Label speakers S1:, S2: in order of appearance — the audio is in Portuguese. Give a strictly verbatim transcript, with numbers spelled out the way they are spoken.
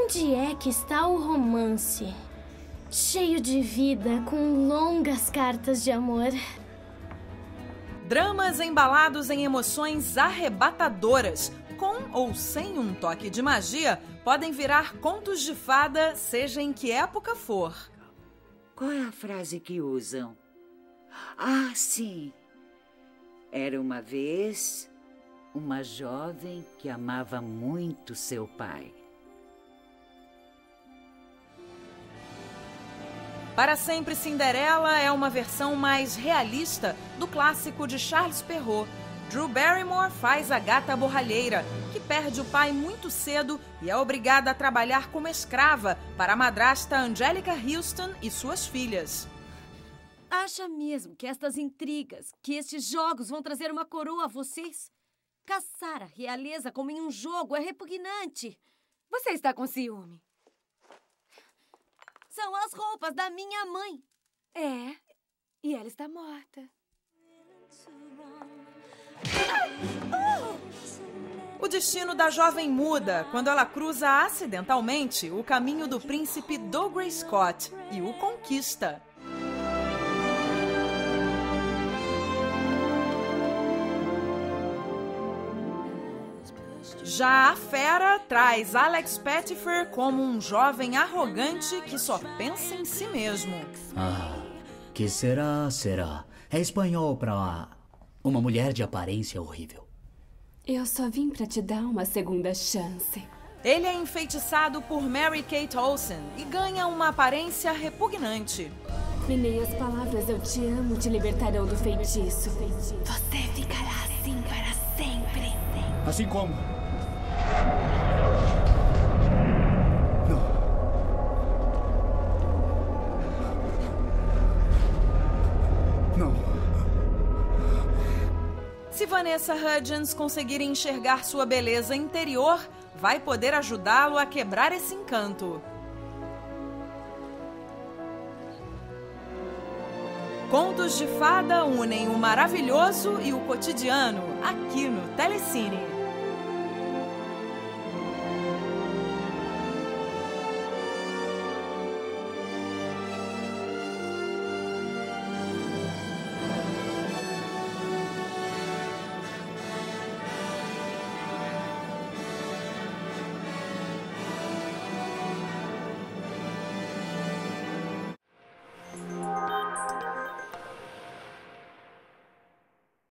S1: Onde é que está o romance? Cheio de vida, com longas cartas de amor.
S2: Dramas embalados em emoções arrebatadoras, com ou sem um toque de magia, podem virar contos de fada, seja em que época for.
S3: Qual é a frase que usam? Ah, sim. Era uma vez uma jovem que amava muito seu pai.
S2: Para Sempre Cinderela é uma versão mais realista do clássico de Charles Perrault. Drew Barrymore faz a gata borralheira, que perde o pai muito cedo e é obrigada a trabalhar como escrava para a madrasta Angelica Houston e suas filhas.
S4: Acha mesmo que estas intrigas, que estes jogos vão trazer uma coroa a vocês? Caçar a realeza como em um jogo é repugnante. Você está com ciúme. São as roupas da minha mãe.
S5: É, e ela está morta.
S2: O destino da jovem muda quando ela cruza acidentalmente o caminho do príncipe Dougray Scott e o conquista. Já a Fera traz Alex Pettyfer como um jovem arrogante que só pensa em si mesmo.
S6: Ah, que será, será? É espanhol pra uma mulher de aparência horrível.
S5: Eu só vim pra te dar uma segunda chance.
S2: Ele é enfeitiçado por Mary-Kate Olsen e ganha uma aparência repugnante.
S5: E nem as palavras "eu te amo" te libertarão do feitiço. Você ficará assim para sempre.
S7: Assim como? Não. Não.
S2: Se Vanessa Hudgens conseguir enxergar sua beleza interior, vai poder ajudá-lo a quebrar esse encanto. Contos de Fada unem o maravilhoso e o cotidiano aqui no Telecine.